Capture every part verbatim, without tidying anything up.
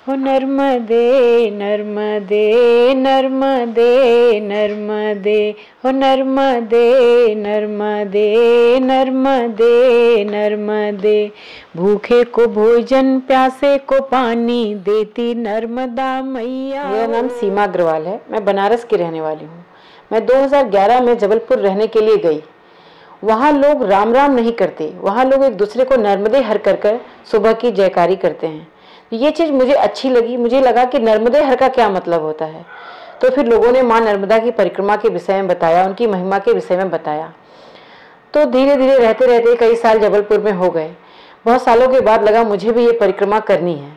हो नर्मदे नर्मदे नर्मदे नर्मदे हो नर्मदे नर्मदे नर्मदे नर्मदे। भूखे को भोजन प्यासे को पानी देती नर्मदा मैया। मेरा नाम सीमा अग्रवाल है। मैं बनारस की रहने वाली हूँ। मैं दो हज़ार ग्यारह में जबलपुर रहने के लिए गई। वहाँ लोग राम राम नहीं करते, वहाँ लोग एक दूसरे को नर्मदे हर कर कर सुबह की जयकारी करते हैं। ये चीज़ मुझे अच्छी लगी। मुझे लगा कि नर्मदे हर का क्या मतलब होता है। तो फिर लोगों ने माँ नर्मदा की परिक्रमा के विषय में बताया, उनकी महिमा के विषय में बताया। तो धीरे धीरे रहते रहते कई साल जबलपुर में हो गए। बहुत सालों के बाद लगा मुझे भी ये परिक्रमा करनी है।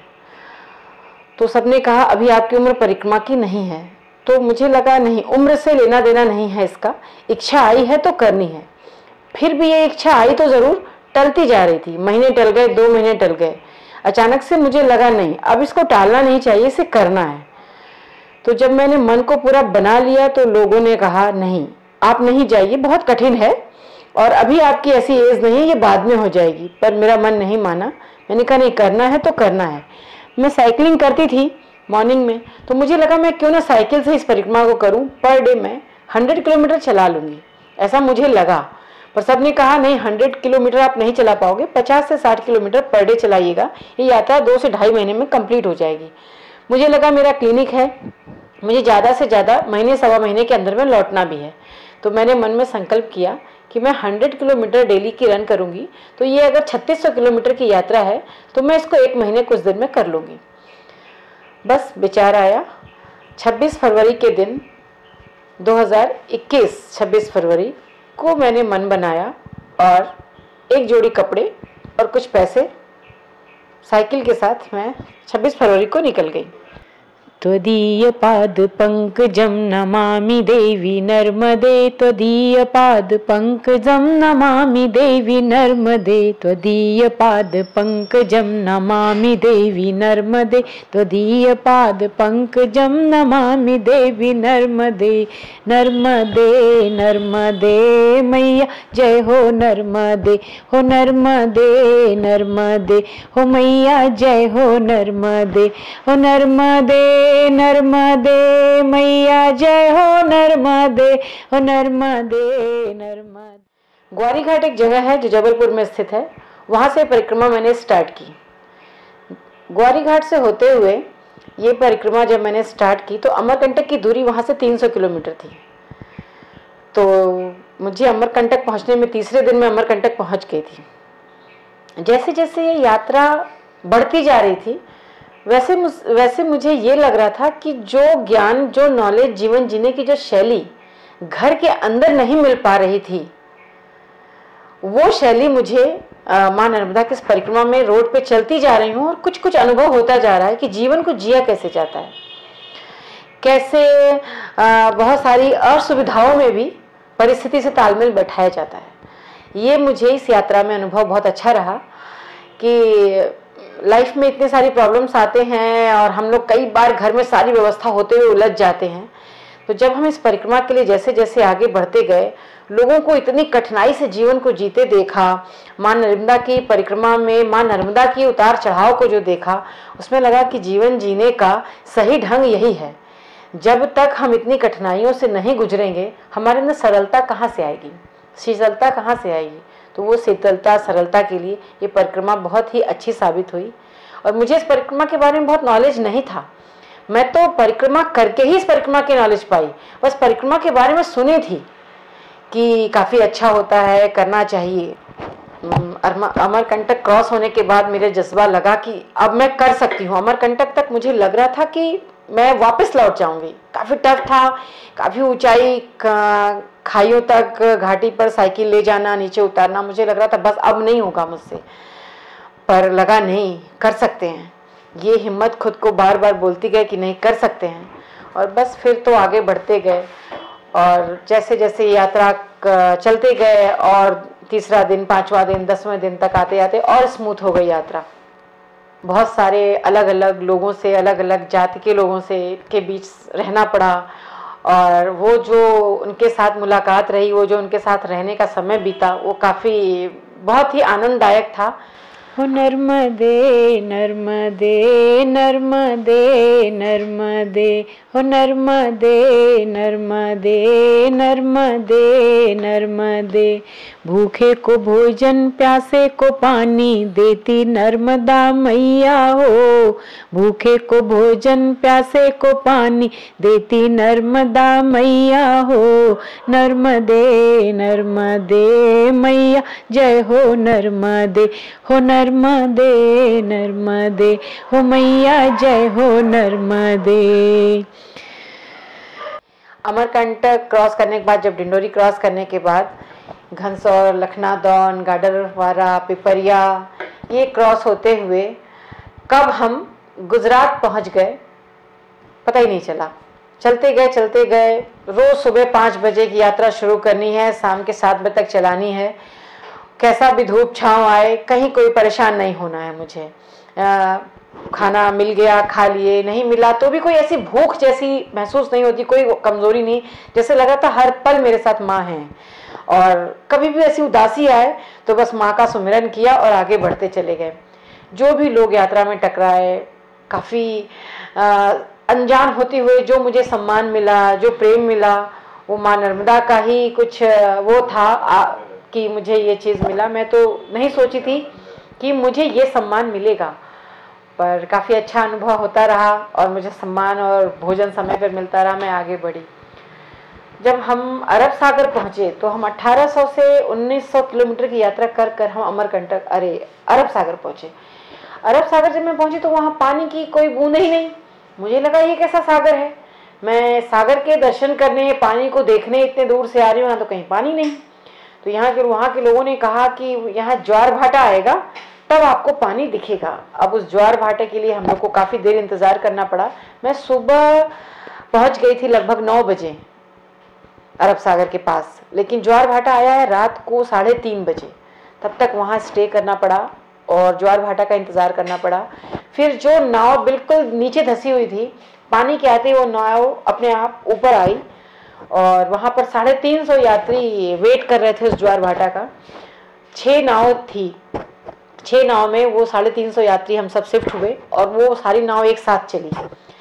तो सबने कहा अभी आपकी उम्र परिक्रमा की नहीं है। तो मुझे लगा नहीं, उम्र से लेना देना नहीं है इसका, इच्छा आई है तो करनी है। फिर भी ये इच्छा आई तो ज़रूर, टलती जा रही थी। महीने टल गए, दो महीने टल गए। अचानक से मुझे लगा नहीं, अब इसको टालना नहीं चाहिए, इसे करना है। तो जब मैंने मन को पूरा बना लिया तो लोगों ने कहा नहीं, आप नहीं जाइए, बहुत कठिन है और अभी आपकी ऐसी एज नहीं है, ये बाद में हो जाएगी। पर मेरा मन नहीं माना। मैंने कहा नहीं, करना है तो करना है। मैं साइकिलिंग करती थी मॉर्निंग में, तो मुझे लगा मैं क्यों ना साइकिल से इस परिक्रमा को करूं। पर डे मैं हंड्रेड किलोमीटर चला लूँगी, ऐसा मुझे लगा। पर सबने कहा नहीं, हंड्रेड किलोमीटर आप नहीं चला पाओगे, पचास से साठ किलोमीटर पर डे चलाइएगा, ये यात्रा दो से ढाई महीने में कंप्लीट हो जाएगी। मुझे लगा मेरा क्लिनिक है, मुझे ज़्यादा से ज़्यादा महीने सवा महीने के अंदर में लौटना भी है। तो मैंने मन में संकल्प किया कि मैं हंड्रेड किलोमीटर डेली की रन करूँगी। तो ये अगर छत्तीस सौ किलोमीटर की यात्रा है तो मैं इसको एक महीने कुछ दिन में कर लूँगी। बस विचार आया। छब्बीस फरवरी के दिन दो हज़ार इक्कीस छब्बीस फरवरी को मैंने मन बनाया और एक जोड़ी कपड़े और कुछ पैसे साइकिल के साथ मैं छब्बीस फरवरी को निकल गई। त्वदीय पाद पंकजं नमामि देवी नर्मदे, त्वदीय पाद पंकजं नमामि देवी नर्मदे, त्वदीय पाद पंकजं नमामि देवी नर्मदे, त्वदीय पाद पंकजं नमामि देवी नर्मदे। नर्मदे नर्मदे मैया जय हो नर्मदे, हो नर्मदे नर्मदे हो मैया जय हो नर्मदे, हो नर्मदे नर्मदे मैया जय हो नर्मदे, हो नर्मदे नर्मदे। ग्वारी घाट एक जगह है जो जबलपुर में स्थित है, वहाँ से परिक्रमा मैंने स्टार्ट की। ग्वारी घाट से होते हुए ये परिक्रमा जब मैंने स्टार्ट की तो अमरकंटक की दूरी वहाँ से तीन सौ किलोमीटर थी। तो मुझे अमरकंटक पहुँचने में तीसरे दिन में अमरकंटक पहुँच गई थी। जैसे जैसे ये यात्रा बढ़ती जा रही थी वैसे वैसे मुझे ये लग रहा था कि जो ज्ञान, जो नॉलेज, जीवन जीने की जो शैली घर के अंदर नहीं मिल पा रही थी, वो शैली मुझे माँ नर्मदा की इस परिक्रमा में रोड पे चलती जा रही हूँ और कुछ कुछ अनुभव होता जा रहा है कि जीवन को जिया कैसे जाता है, कैसे आ, बहुत सारी असुविधाओं में भी परिस्थिति से तालमेल बैठाया जाता है। ये मुझे इस यात्रा में अनुभव बहुत अच्छा रहा कि लाइफ में इतने सारी प्रॉब्लम्स आते हैं और हम लोग कई बार घर में सारी व्यवस्था होते हुए उलझ जाते हैं। तो जब हम इस परिक्रमा के लिए जैसे जैसे आगे बढ़ते गए, लोगों को इतनी कठिनाई से जीवन को जीते देखा, माँ नर्मदा की परिक्रमा में माँ नर्मदा की उतार चढ़ाव को जो देखा, उसमें लगा कि जीवन जीने का सही ढंग यही है। जब तक हम इतनी कठिनाइयों से नहीं गुजरेंगे, हमारे अंदर सरलता कहाँ से आएगी, शीतलता कहाँ से आएगी। तो वो शीतलता, सरलता के लिए ये परिक्रमा बहुत ही अच्छी साबित हुई। और मुझे इस परिक्रमा के बारे में बहुत नॉलेज नहीं था। मैं तो परिक्रमा करके ही इस परिक्रमा की नॉलेज पाई। बस परिक्रमा के बारे में सुनी थी कि काफ़ी अच्छा होता है, करना चाहिए। अमरकंटक क्रॉस होने के बाद मेरे जज्बा लगा कि अब मैं कर सकती हूँ। अमरकंटक तक मुझे लग रहा था कि मैं वापस लौट जाऊँगी। काफ़ी टफ था, काफ़ी ऊंचाई, खाइयों तक घाटी पर साइकिल ले जाना, नीचे उतारना, मुझे लग रहा था बस अब नहीं होगा मुझसे। पर लगा नहीं, कर सकते हैं। ये हिम्मत खुद को बार बार बोलती गई कि नहीं, कर सकते हैं। और बस फिर तो आगे बढ़ते गए और जैसे जैसे यात्रा चलते गए और तीसरा दिन, पाँचवा दिन, दसवें दिन तक आते आते और स्मूथ हो गई यात्रा। बहुत सारे अलग अलग लोगों से, अलग अलग जाति के लोगों से के बीच रहना पड़ा और वो जो उनके साथ मुलाकात रही, वो जो उनके साथ रहने का समय बीता, वो काफ़ी बहुत ही आनंददायक था। हो नर्मदे नर्मदे नर्मदे नर्मदे हो नर्मदे नर्मदे नर्मदे नर्मदे। भूखे को भोजन प्यासे को पानी देती नर्मदा मैया हो। भूखे को भोजन प्यासे को पानी देती नर्मदा मैया हो। नर्मदे नर्मदे मैया जय हो नर्मदे हो नर्मदे नर्मदे हो मैया जय हो नर्मदे। अमरकंटक क्रॉस करने के बाद, जब डिंडोरी क्रॉस करने के बाद घनसौर, लखनादौन, गाडरवारा, पिपरिया ये क्रॉस होते हुए कब हम गुजरात पहुंच गए पता ही नहीं चला। चलते गए चलते गए। रोज सुबह पाँच बजे की यात्रा शुरू करनी है, शाम के सात बजे तक चलानी है। कैसा भी धूप छांव आए, कहीं कोई परेशान नहीं होना है मुझे। आ, खाना मिल गया खा लिए, नहीं मिला तो भी कोई ऐसी भूख जैसी महसूस नहीं होती, कोई कमजोरी नहीं। जैसे लगा था हर पल मेरे साथ माँ है। और कभी भी ऐसी उदासी आए तो बस माँ का सुमिरन किया और आगे बढ़ते चले गए। जो भी लोग यात्रा में टकराए, काफ़ी अनजान होते हुए जो मुझे सम्मान मिला, जो प्रेम मिला, वो माँ नर्मदा का ही कुछ वो था आ, कि मुझे ये चीज़ मिला। मैं तो नहीं सोची थी कि मुझे ये सम्मान मिलेगा, पर काफ़ी अच्छा अनुभव होता रहा और मुझे सम्मान और भोजन समय पर मिलता रहा। मैं आगे बढ़ी। जब हम अरब सागर पहुँचे तो हम अठारह सौ से उन्नीस सौ किलोमीटर की यात्रा कर कर हम अमरकंटक अरे अरब सागर पहुँचे। अरब सागर जब मैं पहुँची तो वहाँ पानी की कोई बूंद ही नहीं। मुझे लगा ये कैसा सागर है। मैं सागर के दर्शन करने, पानी को देखने इतने दूर से आ रही हूँ, यहाँ तो कहीं पानी नहीं। तो यहाँ के वहाँ के लोगों ने कहा कि यहाँ ज्वार भाटा आएगा तब आपको पानी दिखेगा। अब उस ज्वार भाटे के लिए हम लोग को काफ़ी देर इंतज़ार करना पड़ा। मैं सुबह पहुँच गई थी लगभग नौ बजे अरब सागर के पास, लेकिन ज्वार भाटा आया है रात को साढ़े तीन बजे। तब तक वहाँ स्टे करना पड़ा और ज्वार भाटा का इंतज़ार करना पड़ा। फिर जो नाव बिल्कुल नीचे धंसी हुई थी, पानी के आते वो नाव अपने आप ऊपर आई और वहाँ पर साढ़े तीन सौ यात्री वेट कर रहे थे उस ज्वार भाटा का। छः नाव थी, छः नाव में वो साढ़े तीन सौ यात्री हम सब शिफ्ट हुए और वो सारी नाव एक साथ चली।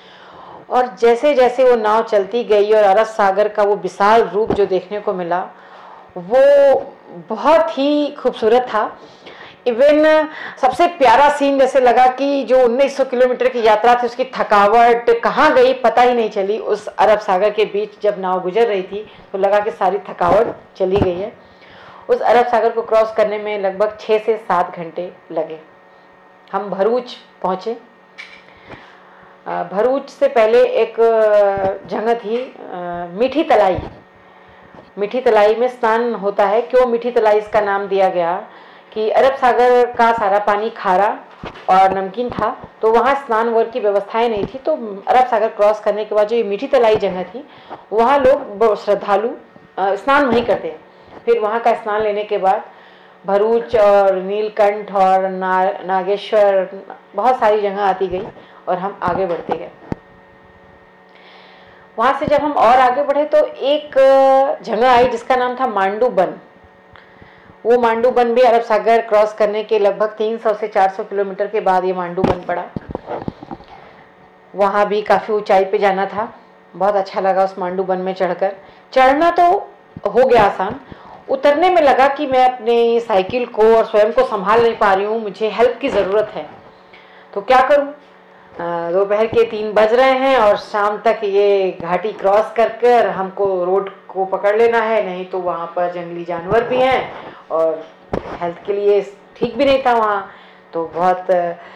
और जैसे जैसे वो नाव चलती गई और अरब सागर का वो विशाल रूप जो देखने को मिला वो बहुत ही खूबसूरत था। इवन सबसे प्यारा सीन जैसे लगा कि जो उन्नीस सौ किलोमीटर की यात्रा थी उसकी थकावट कहाँ गई पता ही नहीं चली। उस अरब सागर के बीच जब नाव गुजर रही थी तो लगा कि सारी थकावट चली गई है। उस अरब सागर को क्रॉस करने में लगभग छः से सात घंटे लगे। हम भरूच पहुँचे। भरूच से पहले एक जगह थी मीठी तलाई। मीठी तलाई में स्नान होता है। क्यों मीठी तलाई इसका नाम दिया गया कि अरब सागर का सारा पानी खारा और नमकीन था, तो वहाँ स्नान वर्ग की व्यवस्थाएं नहीं थी। तो अरब सागर क्रॉस करने के बाद जो ये मीठी तलाई जगह थी वहाँ लोग श्रद्धालु स्नान वहीं करते हैं। फिर वहाँ का स्नान लेने के बाद भरूच और नीलकंठ और ना, नागेश्वर बहुत सारी जगह आती गई और हम आगे बढ़ते गए। वहाँ से जब हम और आगे बढ़े तो एक जगह आई जिसका नाम था मांडू बन। वो मांडू बन भी अरब सागर क्रॉस करने के लगभग तीन सौ से चार सौ किलोमीटर के बाद ये मांडू बन पड़ा। वहाँ भी काफ़ी ऊंचाई पे जाना था। बहुत अच्छा लगा उस मांडू बन में चढ़कर। चढ़ना तो हो गया आसान, उतरने में लगा कि मैं अपने साइकिल को और स्वयं को संभाल नहीं पा रही हूँ, मुझे हेल्प की ज़रूरत है। तो क्या करूँ? दोपहर के तीन बज रहे हैं और शाम तक ये घाटी क्रॉस कर कर हमको रोड को पकड़ लेना है, नहीं तो वहाँ पर जंगली जानवर भी हैं और हेल्थ के लिए ठीक भी नहीं था वहाँ। तो बहुत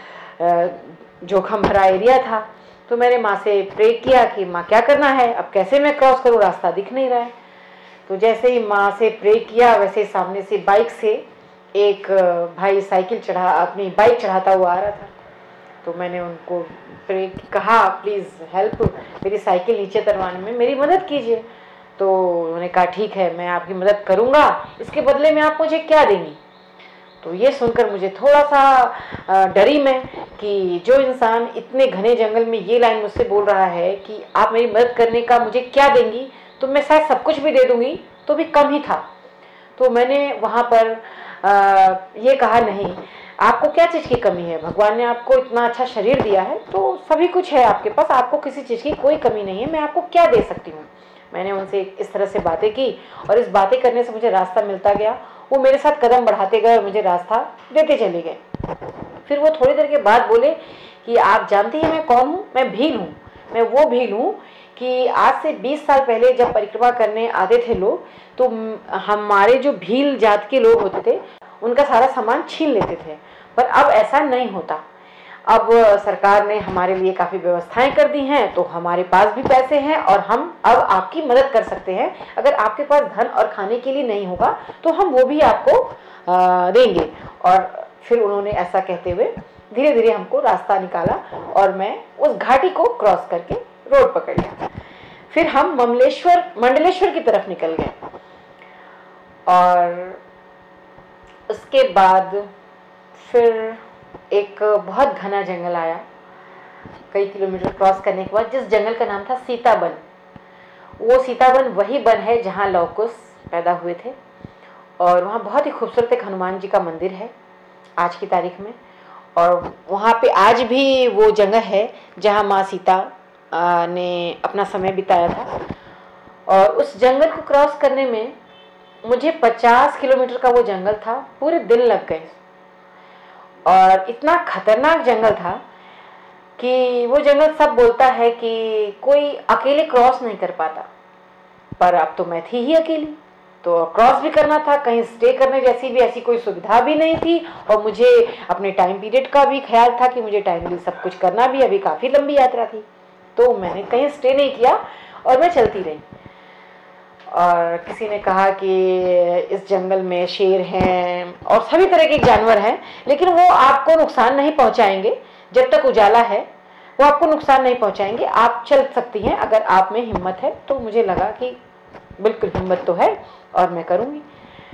जोखिम भरा एरिया था। तो मैंने माँ से प्रे किया कि माँ क्या करना है, अब कैसे मैं क्रॉस करूँ, रास्ता दिख नहीं रहा है। तो जैसे ही माँ से प्रे किया वैसे सामने से बाइक से एक भाई साइकिल चढ़ा अपनी बाइक चढ़ाता हुआ आ रहा था। तो मैंने उनको प्रे कहा प्लीज़ हेल्प, मेरी साइकिल नीचे उतरवाने में मेरी मदद कीजिए। तो उन्होंने कहा ठीक है मैं आपकी मदद करूँगा, इसके बदले में आप मुझे क्या देंगी? तो ये सुनकर मुझे थोड़ा सा डरी मैं कि जो इंसान इतने घने जंगल में ये लाइन मुझसे बोल रहा है कि आप मेरी मदद करने का मुझे क्या देंगी, तो मैं शायद सब कुछ भी दे दूँगी तो भी कम ही था। तो मैंने वहाँ पर आ, ये कहा नहीं, आपको क्या चीज़ की कमी है? भगवान ने आपको इतना अच्छा शरीर दिया है तो सभी कुछ है आपके पास, आपको किसी चीज़ की कोई कमी नहीं है, मैं आपको क्या दे सकती हूँ। मैंने उनसे इस तरह से बातें की और इस बातें करने से मुझे रास्ता मिलता गया। वो मेरे साथ कदम बढ़ाते गए और मुझे रास्ता देते चले गए। फिर वो थोड़ी देर के बाद बोले कि आप जानती हैं मैं कौन हूँ? मैं भील हूँ। मैं वो भील हूँ कि आज से बीस साल पहले जब परिक्रमा करने आते थे लोग तो हमारे जो भील जात के लोग होते थे उनका सारा सामान छीन लेते थे, पर अब ऐसा नहीं होता। अब सरकार ने हमारे लिए काफ़ी व्यवस्थाएं कर दी हैं, तो हमारे पास भी पैसे हैं और हम अब आपकी मदद कर सकते हैं। अगर आपके पास धन और खाने के लिए नहीं होगा तो हम वो भी आपको देंगे। और फिर उन्होंने ऐसा कहते हुए धीरे धीरे हमको रास्ता निकाला और मैं उस घाटी को क्रॉस करके रोड पकड़ लिया। फिर हम ममलेश्वर मंडलेश्वर की तरफ निकल गए और उसके बाद फिर एक बहुत घना जंगल आया। कई किलोमीटर क्रॉस करने के बाद जिस जंगल का नाम था सीतावन, वो सीतावन वही वन है जहाँ लव कुश पैदा हुए थे और वहाँ बहुत ही खूबसूरत एक हनुमान जी का मंदिर है आज की तारीख में। और वहाँ पे आज भी वो जगह है जहाँ माँ सीता ने अपना समय बिताया था। और उस जंगल को क्रॉस करने में मुझे पचास किलोमीटर का वो जंगल था, पूरे दिन लग गए। और इतना खतरनाक जंगल था कि वो जंगल सब बोलता है कि कोई अकेले क्रॉस नहीं कर पाता, पर अब तो मैं थी ही अकेली, तो क्रॉस भी करना था। कहीं स्टे करने जैसी भी ऐसी कोई सुविधा भी नहीं थी और मुझे अपने टाइम पीरियड का भी ख्याल था कि मुझे टाइमली सब कुछ करना भी, अभी काफ़ी लंबी यात्रा थी। तो मैंने कहीं स्टे नहीं किया और मैं चलती रही। और किसी ने कहा कि इस जंगल में शेर हैं और सभी तरह के जानवर हैं, लेकिन वो आपको नुकसान नहीं पहुंचाएंगे जब तक उजाला है, वो आपको नुकसान नहीं पहुंचाएंगे, आप चल सकती हैं अगर आप में हिम्मत है। तो मुझे लगा कि बिल्कुल हिम्मत तो है और मैं करूँगी।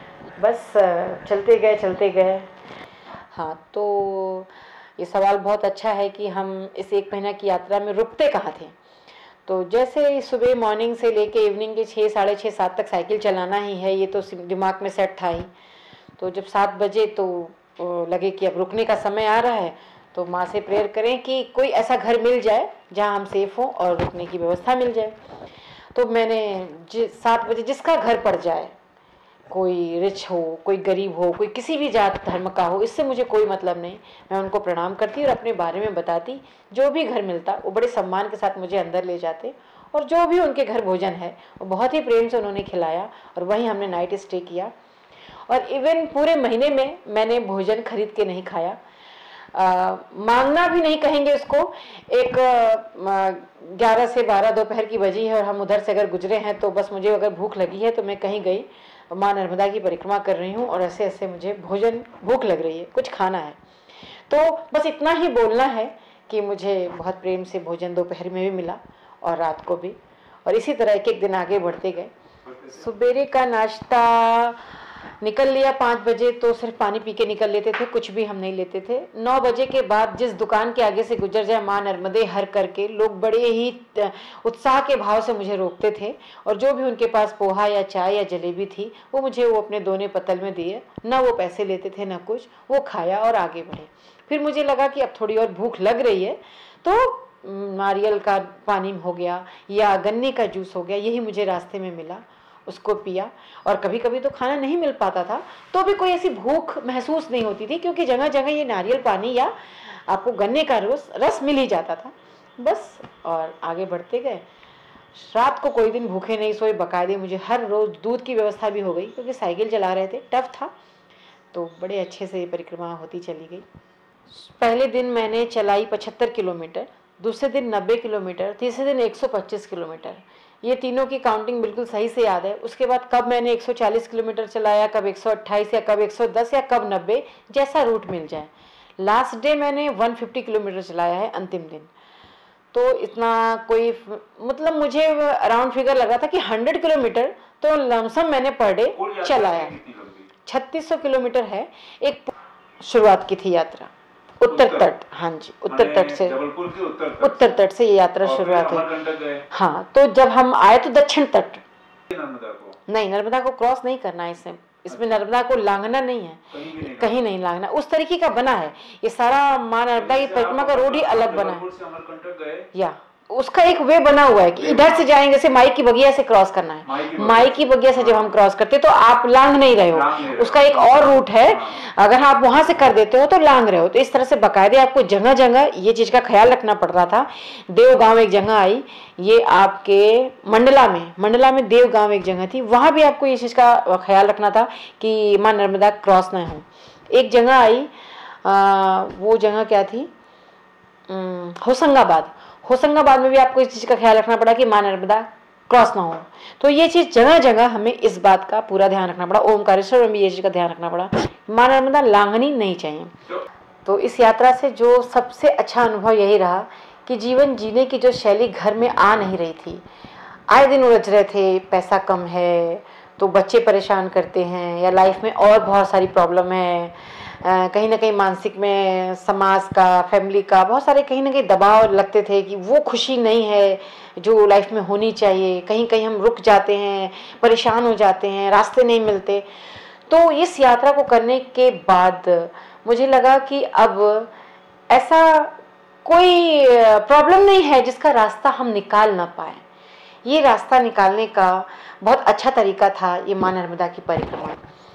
बस चलते गए चलते गए। हाँ, तो ये सवाल बहुत अच्छा है कि हम इस एक महीना की यात्रा में रुकते कहाँ थे। तो जैसे सुबह मॉर्निंग से लेके इवनिंग के छः साढ़े छः सात तक साइकिल चलाना ही है, ये तो दिमाग में सेट था ही। तो जब सात बजे तो लगे कि अब रुकने का समय आ रहा है, तो माँ से प्रेयर करें कि कोई ऐसा घर मिल जाए जहाँ हम सेफ हों और रुकने की व्यवस्था मिल जाए। तो मैंने जि सात बजे जिसका घर पड़ जाए, कोई रिच हो, कोई गरीब हो, कोई किसी भी जात धर्म का हो, इससे मुझे कोई मतलब नहीं, मैं उनको प्रणाम करती और अपने बारे में बताती। जो भी घर मिलता वो बड़े सम्मान के साथ मुझे अंदर ले जाते और जो भी उनके घर भोजन है वो बहुत ही प्रेम से उन्होंने खिलाया और वहीं हमने नाइट स्टे किया। और इवन पूरे महीने में मैंने भोजन खरीद के नहीं खाया। आ, मांगना भी नहीं कहेंगे उसको। एक ग्यारह से बारह दोपहर की बजी है और हम उधर से अगर गुजरे हैं तो बस मुझे अगर भूख लगी है तो मैं कहीं गई, माँ नर्मदा की परिक्रमा कर रही हूँ और ऐसे ऐसे मुझे भोजन भूख लग रही है, कुछ खाना है, तो बस इतना ही बोलना है कि मुझे बहुत प्रेम से भोजन दोपहर में भी मिला और रात को भी। और इसी तरह एक एक दिन आगे बढ़ते गए। सुबेरे का नाश्ता निकल लिया पाँच बजे, तो सिर्फ पानी पी के निकल लेते थे, कुछ भी हम नहीं लेते थे। नौ बजे के बाद जिस दुकान के आगे से गुजर जाए माँ नर्मदे हर करके, लोग बड़े ही उत्साह के भाव से मुझे रोकते थे और जो भी उनके पास पोहा या चाय या जलेबी थी वो मुझे वो अपने दोने पतल में दिए। ना वो पैसे लेते थे ना कुछ, वो खाया और आगे बढ़े। फिर मुझे लगा कि अब थोड़ी और भूख लग रही है, तो नारियल का पानी हो गया या गन्ने का जूस हो गया, यही मुझे रास्ते में मिला, उसको पिया। और कभी कभी तो खाना नहीं मिल पाता था तो भी कोई ऐसी भूख महसूस नहीं होती थी, क्योंकि जगह जगह ये नारियल पानी या आपको गन्ने का रस रस मिल ही जाता था। बस और आगे बढ़ते गए। रात को कोई दिन भूखे नहीं सोए, बाकायदे मुझे हर रोज़ दूध की व्यवस्था भी हो गई, क्योंकि साइकिल चला रहे थे, टफ था, तो बड़े अच्छे से परिक्रमा होती चली गई। पहले दिन मैंने चलाई पचहत्तर किलोमीटर, दूसरे दिन नब्बे किलोमीटर, तीसरे दिन एक सौ पच्चीस किलोमीटर। ये तीनों की काउंटिंग बिल्कुल सही से याद है। उसके बाद कब मैंने एक सौ चालीस किलोमीटर चलाया, कब एक सौ अट्ठाईस या कब एक सौ दस या कब नब्बे, जैसा रूट मिल जाए। लास्ट डे मैंने एक सौ पचास किलोमीटर चलाया है अंतिम दिन। तो इतना कोई मतलब मुझे अराउंड फिगर लग रहा था कि सौ किलोमीटर तो लमसम मैंने पर डे चलाया। छत्तीस सौ किलोमीटर है। एक शुरुआत की थी यात्रा उत्तर तट, हाँ जी, उत्तर तट से, जबलपुर के उत्तर तट उत्तर तट से ये यात्रा शुरुआत है। हाँ, तो जब हम आए तो दक्षिण तट, नर्मदा को नहीं, नर्मदा को क्रॉस नहीं करना है, इससे इसमें नर्मदा को लांघना नहीं है, कहीं नहीं, कहीं नहीं लांघना, उस तरीके का बना है ये सारा। माँ नर्मदा की परिक्रमा का रोड ही अलग बना है, या उसका एक वे बना हुआ है कि इधर से जाएंगे, जैसे माई की बगिया से क्रॉस करना है, माई की बगिया से जब हम क्रॉस करते तो आप लांघ नहीं रहे हो, उसका एक और रूट है, अगर आप वहां से कर देते हो तो लांघ रहे हो। तो इस तरह से बाकायदे आपको जगह जगह ये चीज का ख्याल रखना पड़ रहा था। देव गांव एक जगह आई, ये आपके मंडला में, मंडला में देव गांव एक जगह थी, वहां भी आपको ये चीज का ख्याल रखना था कि माँ नर्मदा क्रॉस ना हो। एक जगह आई, आ, वो जगह क्या थी, होशंगाबाद, होशंगाबाद में भी आपको इस चीज़ का ख्याल रखना पड़ा कि माँ नर्मदा क्रॉस ना हो। तो ये चीज़ जगह जगह हमें इस बात का पूरा ध्यान रखना पड़ा। ओमकारेश्वर में भी ये चीज़ का ध्यान रखना पड़ा, माँ नर्मदा लांघनी नहीं चाहिए। तो इस यात्रा से जो सबसे अच्छा अनुभव यही रहा कि जीवन जीने की जो शैली घर में आ नहीं रही थी, आए दिन उलझ रहे थे, पैसा कम है तो बच्चे परेशान करते हैं, या लाइफ में और बहुत सारी प्रॉब्लम है, Uh, कहीं ना कहीं मानसिक में समाज का, फैमिली का बहुत सारे कहीं ना कहीं दबाव लगते थे कि वो खुशी नहीं है जो लाइफ में होनी चाहिए, कहीं कहीं हम रुक जाते हैं, परेशान हो जाते हैं, रास्ते नहीं मिलते। तो इस यात्रा को करने के बाद मुझे लगा कि अब ऐसा कोई प्रॉब्लम नहीं है जिसका रास्ता हम निकाल ना पाए। ये रास्ता निकालने का बहुत अच्छा तरीका था ये माँ नर्मदा की परिक्रमा।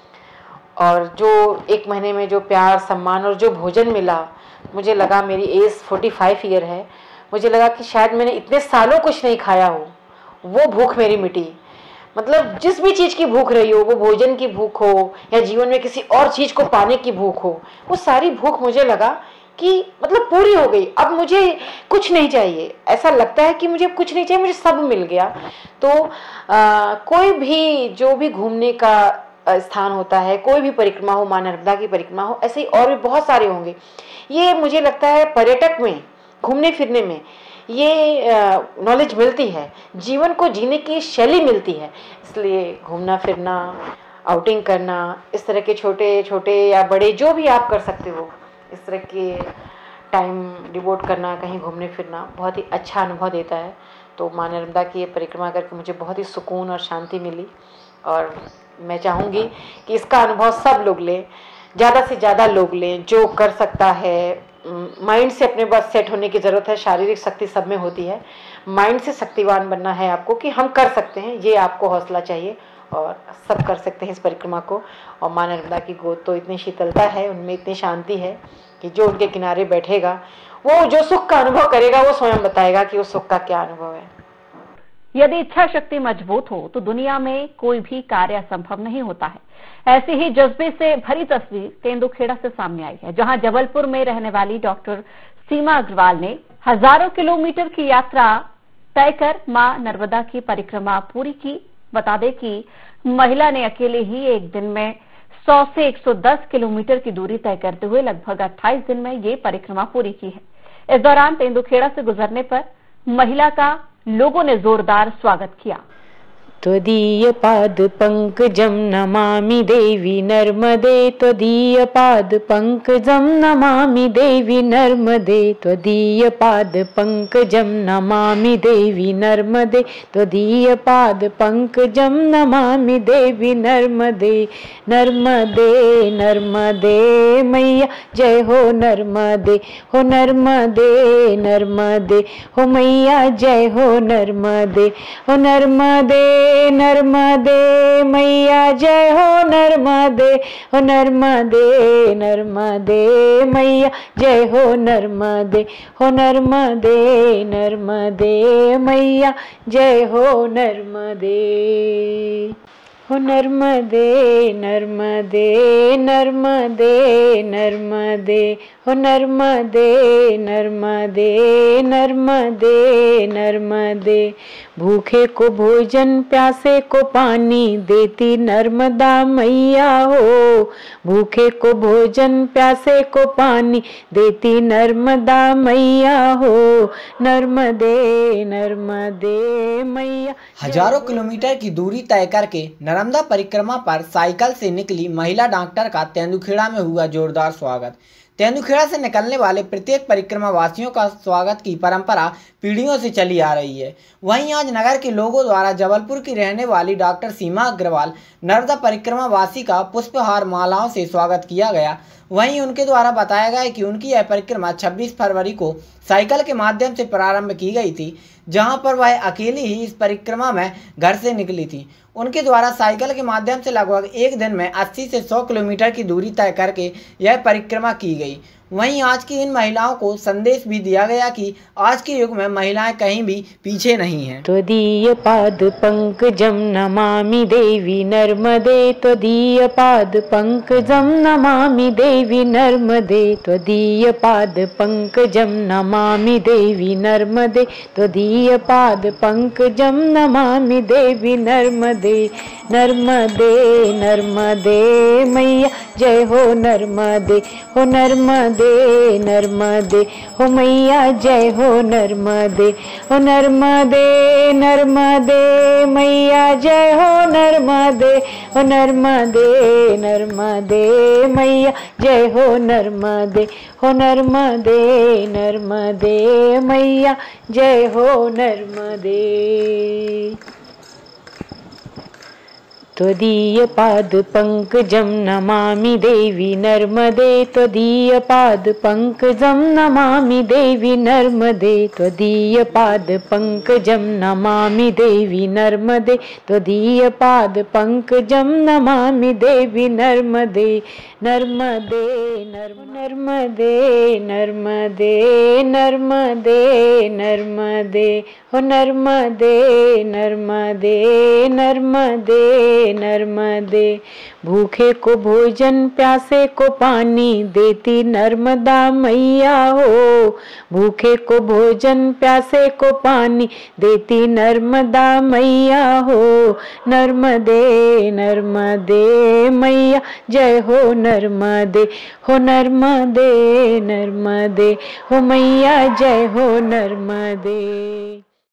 और जो एक महीने में जो प्यार, सम्मान और जो भोजन मिला, मुझे लगा, मेरी एज पैंतालीस ईयर है, मुझे लगा कि शायद मैंने इतने सालों कुछ नहीं खाया हो, वो भूख मेरी मिटी। मतलब जिस भी चीज़ की भूख रही हो, वो भोजन की भूख हो या जीवन में किसी और चीज़ को पाने की भूख हो, वो सारी भूख मुझे लगा कि मतलब पूरी हो गई। अब मुझे कुछ नहीं चाहिए, ऐसा लगता है कि मुझे कुछ नहीं चाहिए, मुझे सब मिल गया। तो आ, कोई भी जो भी घूमने का स्थान होता है, कोई भी परिक्रमा हो, माँ नर्मदा की परिक्रमा हो, ऐसे ही और भी बहुत सारे होंगे। ये मुझे लगता है पर्यटक में, घूमने फिरने में ये नॉलेज मिलती है, जीवन को जीने की शैली मिलती है। इसलिए घूमना फिरना, आउटिंग करना, इस तरह के छोटे छोटे या बड़े जो भी आप कर सकते हो, इस तरह के टाइम डिवोट करना, कहीं घूमने फिरना बहुत ही अच्छा अनुभव देता है। तो माँ नर्मदा की ये परिक्रमा करके मुझे बहुत ही सुकून और शांति मिली, और मैं चाहूँगी कि इसका अनुभव सब लोग लें, ज़्यादा से ज़्यादा लोग लें। जो कर सकता है, माइंड से अपने बस सेट होने की ज़रूरत है, शारीरिक शक्ति सब में होती है, माइंड से शक्तिवान बनना है आपको कि हम कर सकते हैं, ये आपको हौसला चाहिए, और सब कर सकते हैं इस परिक्रमा को। और माँ नर्मदा की गोद तो इतनी शीतलता है, उनमें इतनी शांति है कि जो उनके किनारे बैठेगा वो जो सुख का अनुभव करेगा वो स्वयं बताएगा कि उस सुख का क्या अनुभव है। यदि इच्छा शक्ति मजबूत हो तो दुनिया में कोई भी कार्य असंभव नहीं होता है। ऐसी ही जज्बे से भरी तस्वीर तेंदुखेड़ा से सामने आई है, जहां जबलपुर में रहने वाली डॉक्टर सीमा अग्रवाल ने हजारों किलोमीटर की यात्रा तय कर मां नर्मदा की परिक्रमा पूरी की। बता दें कि महिला ने अकेले ही एक दिन में सौ से एक सौ दस किलोमीटर की दूरी तय करते हुए लगभग अट्ठाईस दिन में ये परिक्रमा पूरी की है। इस दौरान तेंदुखेड़ा से गुजरने पर महिला का लोगों ने जोरदार स्वागत किया। त्वदीय पाद पंकजं नमामि देवी नर्मदे, त्वदीय पाद पंकजं नमामि देवी नर्मदे, त्वदीय पाद पंकजं नमामि देवी नर्मदे, त्वदीय पाद पंकजं नमामि देवी नर्मदे। नर्मदे नर्मदे मैया जय हो नर्मदे, हो नर्मदे नर्मदे हो मैया जय हो नर्मदे, हो नर्मदे नर्मदे मैया जय हो नर्मदे, हो नर्मदे नर्मदे मैया जय हो नर्मदे, हो नर्मदे नर्मदे मैया जय हो नर्मदे, हो नर्मदे नर्मदे नर्मदे नर्मदे हो नर्मदे नर्मदे नर्मदे नर्मदे। भूखे को भोजन, प्यासे को पानी देती नर्मदा मैया हो, भूखे को भोजन, प्यासे को पानी देती नर्मदा मैया हो, नर्मदे नर्मदे मैया। हजारों किलोमीटर की दूरी तय करके नर्मदा परिक्रमा पर साइकिल से निकली महिला डॉक्टर का तेंदुखेड़ा में हुआ जोरदार स्वागत। तेंदुखेड़ा से निकलने वाले प्रत्येक परिक्रमा वासियों का स्वागत की परंपरा पीढ़ियों से चली आ रही है। वहीं आज नगर के लोगों द्वारा जबलपुर की रहने वाली डॉक्टर सीमा अग्रवाल नर्मदा परिक्रमा वासी का पुष्पहार मालाओं से स्वागत किया गया। वहीं उनके द्वारा बताया गया कि उनकी यह परिक्रमा छब्बीस फरवरी को साइकिल के माध्यम से प्रारंभ की गई थी, जहां पर वह अकेली ही इस परिक्रमा में घर से निकली थी। उनके द्वारा साइकिल के माध्यम से लगभग एक दिन में अस्सी से सौ किलोमीटर की दूरी तय करके यह परिक्रमा की गई। वहीं आज की इन महिलाओं को संदेश भी दिया गया कि आज के युग में महिलाएं कहीं भी पीछे नहीं हैं। त्वदीय पाद पंकजं नमामि देवी नर्मदे, त्वदीय पाद पंकजं नमामि देवी नर्मदे, त्वदीय पाद पंकजं नमामि देवी नर्मदे, त्वदीय पाद पंकजं नमामि देवी नर्मदे। नर्मदे नर्मदे मैया जय हो नर्मदे, हो नर्मदे नर्मदे हो मैया जय हो नर्मदे, हो नर्मदे नर्मदे मैया जय हो नर्मदे, हो नर्मदे नर्मदे मैया जय हो नर्मदे, हो नर्मदे नर्मदे मैया जय हो नर्मदे। त्वदीय पाद पंकजं नमामि देवी नर्मदे, त्वदीय पाद पंकजं नमामि देवी नर्मदे, त्वदीय पाद पंकजं नमामि देवी नर्मदे, त्वदीय पाद पंकजं नमामि देवी नर्मदे। नर्मदे नर्मदे नर्मदे नर्मदे नर्मदे हो नर्मदे नर्मदे नर्मदे नर्मदे। भूखे को भोजन प्यासे को पानी देती नर्मदा मैया हो, भूखे को भोजन प्यासे को पानी देती नर्मदा मैया हो। नर्मदे नर्मदे मैया जय हो नर्मदे, हो नर्मदे नर्मदे हो मैया जय हो नर्मदे।